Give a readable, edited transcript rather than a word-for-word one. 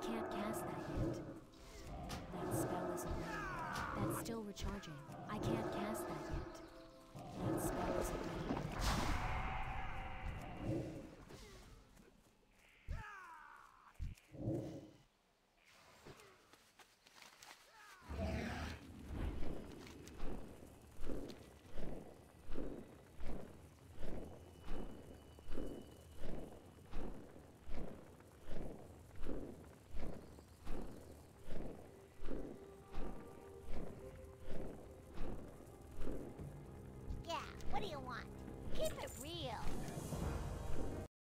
can't cast that yet. That spell isn't ready. That's still recharging. I can't cast that yet. That spell isn't ready.